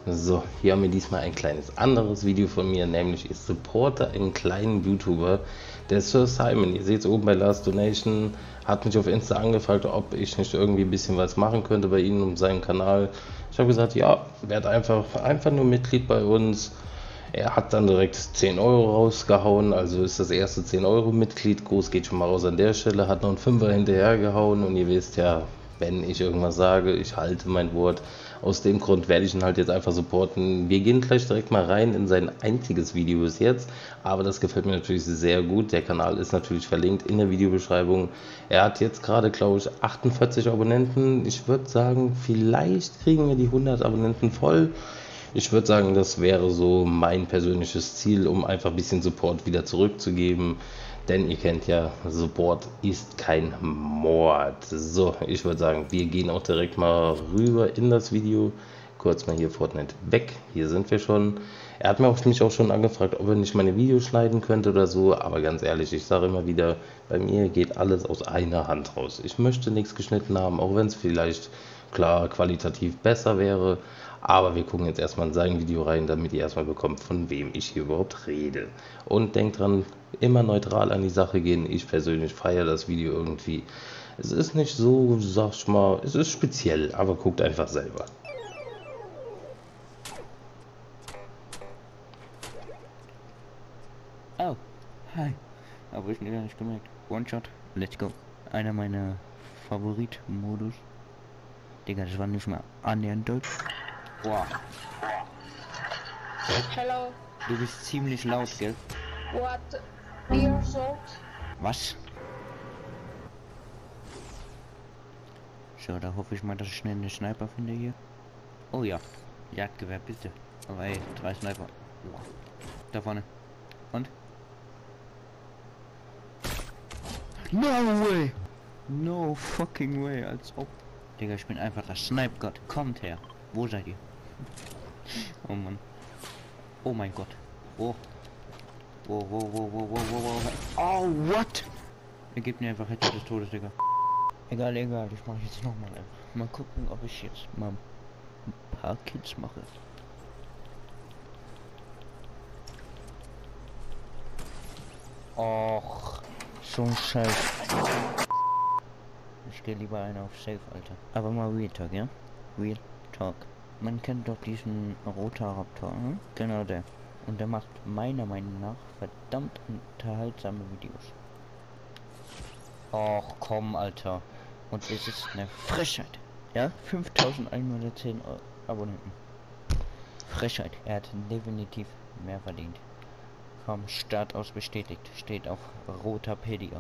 So, hier haben wir diesmal ein kleines anderes Video von mir, nämlich ich supporte einen kleinen YouTuber, der Sir Simon. Ihr seht es oben bei Last Donation, hat mich auf Insta angefragt, ob ich nicht irgendwie ein bisschen was machen könnte bei ihm um seinen Kanal. Ich habe gesagt, ja, werd einfach nur Mitglied bei uns. Er hat dann direkt 10 Euro rausgehauen, also ist das erste 10 Euro Mitglied. Groß geht schon mal raus an der Stelle, hat noch einen Fünfer hinterhergehauen und ihr wisst ja, wenn ich irgendwas sage, ich halte mein Wort. Aus dem Grund werde ich ihn halt jetzt einfach supporten. Wir gehen gleich direkt mal rein in sein einziges Video bis jetzt, aber das gefällt mir natürlich sehr gut. Der Kanal ist natürlich verlinkt in der Videobeschreibung. Er hat jetzt gerade, glaube ich, 48 Abonnenten. Ich würde sagen, vielleicht kriegen wir die 100 Abonnenten voll. Ich würde sagen, das wäre so mein persönliches Ziel, um einfach ein bisschen Support wieder zurückzugeben. Denn ihr kennt ja, Support ist kein Mord. So, ich würde sagen, wir gehen auch direkt mal rüber in das Video. Kurz mal hier Fortnite weg. Hier sind wir schon. Er hat mich auch schon angefragt, ob er nicht meine Videos schneiden könnte oder so. Aber ganz ehrlich, ich sage immer wieder, bei mir geht alles aus einer Hand raus. Ich möchte nichts geschnitten haben, auch wenn es vielleicht klar qualitativ besser wäre. Aber wir gucken jetzt erstmal in sein Video rein, damit ihr erstmal bekommt, von wem ich hier überhaupt rede. Und denkt dran, immer neutral an die Sache gehen. Ich persönlich feiere das Video irgendwie. Es ist nicht so, sag ich mal, es ist speziell, aber guckt einfach selber. Oh, hi. Aber ich gar nicht gemerkt. One-Shot, let's go. Einer meiner Favorit-Modus. Digga, das war nicht mal annähernd Deutsch. Wow. Hello. Du bist ziemlich laut, gell? What years old? Was? So, da hoffe ich mal, dass ich schnell einen Sniper finde hier. Oh ja. Jagdgewehr, bitte. Aber ey, 3 Sniper. Wow. Da vorne. Und? No way! No fucking way, als ob. Digga, ich bin einfach der Snipe-Gott. Kommt her. Wo seid ihr? Oh Mann. Oh mein Gott. Oh. Wo. Oh, what? Er gibt mir einfach Headshot des Todes, Digga. Egal, ich mache jetzt nochmal einfach. Mal gucken, ob ich jetzt mal ein paar Kills mache. Och, so ein Scheiß. Ich gehe lieber einer auf Safe, Alter. Aber mal Real Talk, ja? Real Talk. Man kennt doch diesen Rotaraptor, hm? Genau der. Und der macht meiner Meinung nach verdammt unterhaltsame Videos. Och, komm, Alter. Und es ist eine Frechheit. Ja? 5110 Abonnenten. Frechheit. Er hat definitiv mehr verdient. Vom Start aus bestätigt. Steht auf Rotapedia.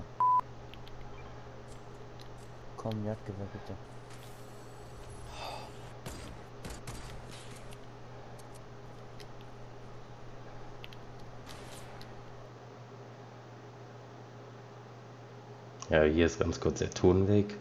Komm, Jagdgewehr bitte. Ja, hier ist ganz kurz der Ton weg.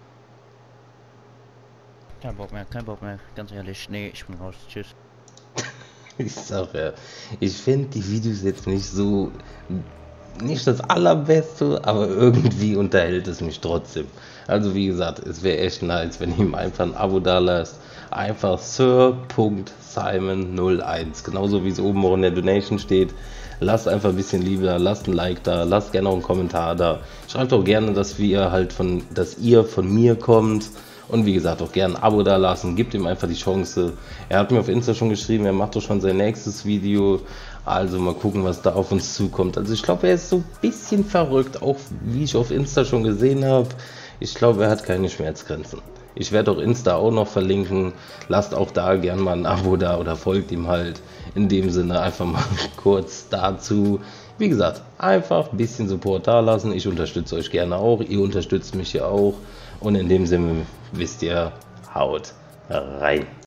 Kein Bock mehr, ganz ehrlich. Nee, ich bin raus. Tschüss. Ich sag ja, ich finde die Videos jetzt nicht das allerbeste, aber irgendwie unterhält es mich trotzdem. Also wie gesagt, es wäre echt nice, wenn ihr ihm einfach ein Abo da lasst. Einfach Sir.Simon01, genauso wie es oben auch in der Donation steht. Lasst einfach ein bisschen Liebe da, lasst ein Like da, lasst gerne auch einen Kommentar da. Schreibt auch gerne, dass ihr von mir kommt. Und wie gesagt, auch gerne ein Abo da lassen, gebt ihm einfach die Chance. Er hat mir auf Insta schon geschrieben, er macht doch schon sein nächstes Video. Also mal gucken, was da auf uns zukommt. Also ich glaube, er ist so ein bisschen verrückt, auch wie ich auf Insta schon gesehen habe. Ich glaube, er hat keine Schmerzgrenzen. Ich werde auch Insta auch noch verlinken. Lasst auch da gerne mal ein Abo da oder folgt ihm halt. In dem Sinne einfach mal kurz dazu. Wie gesagt, einfach ein bisschen Support da lassen. Ich unterstütze euch gerne auch. Ihr unterstützt mich ja auch. Und in dem Sinne wisst ihr, haut rein.